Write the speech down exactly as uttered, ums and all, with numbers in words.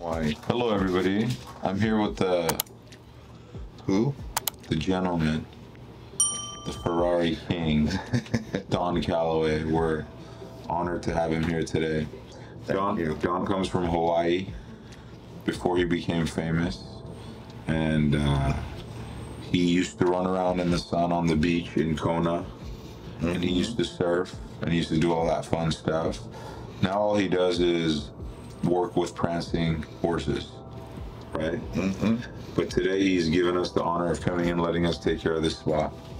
Why? Hello, everybody. I'm here with the who? The gentleman, the Ferrari King, Don Calloway. We're honored to have him here today. Thank Don, you. Don comes from Hawaii before he became famous, and uh, he used to run around in the sun on the beach in Kona, mm-hmm. and he used to surf, and he used to do all that fun stuff. Now all he does is work with prancing horses, right? Mm-hmm. But today he's given us the honor of coming and letting us take care of this spot.